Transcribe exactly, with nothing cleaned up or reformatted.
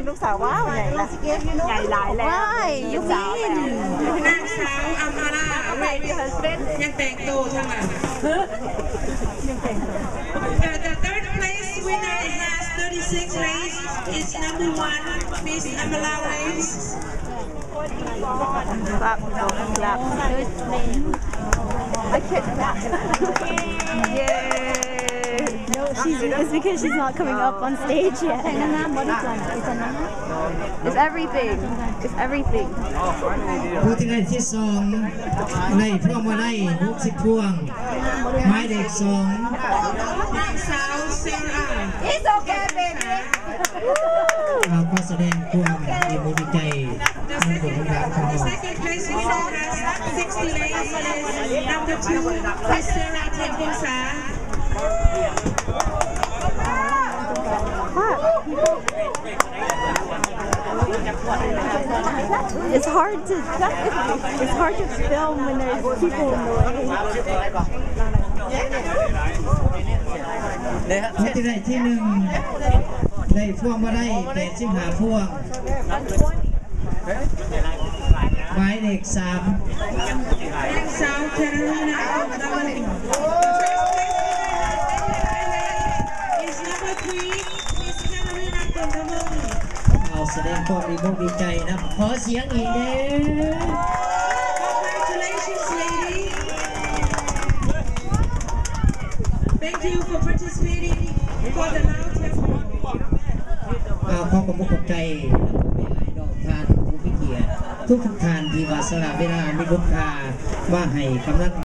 ลูกสาวว้าวใหญ่ละใหญ่หลายแล้วว้ายยูมินนางสาวอัมมารายังแต่งโตทั้งนั้น The third place winner has thirty-six rays. It's number one, Miss Amala Rays. Clap, clap. I can't clap. Yay! No, she's, it's because she's not coming up on stage yet. It's everything. It's everything. ผู้ที่ได้ที่สองในพร้อมว่าได้หกสิบพวงหมายเลขสองนางสาวเซรา It's okay, baby. เราก็แสดงความดีมุขใจในบทบาทของ The เรา second place winner has sixty rays. Is number two, Miss Sarah Tenbusa. It's hard to it's hard to film when there's people in the way. ผู้ที่ได้ที่หนึ่งได้พวงมาได้แปดสิบห้าพวงหมายเลขสามนางสาวแคโรไลนาอัลดาวิน Is number three, Miss Carolina Condamoni. เราแสดงความดีมุขดีใจนะขอเสียงอีกเด้อ Congratulations, lady. Thank you for participating for the Lao Temple. เอาขอความมุขขอบใจและผู้มีให้ดอกทานผู้พิเกียรติทุกทุกทานที่มาสละเวลามีคุณค่ามาให้กำลัง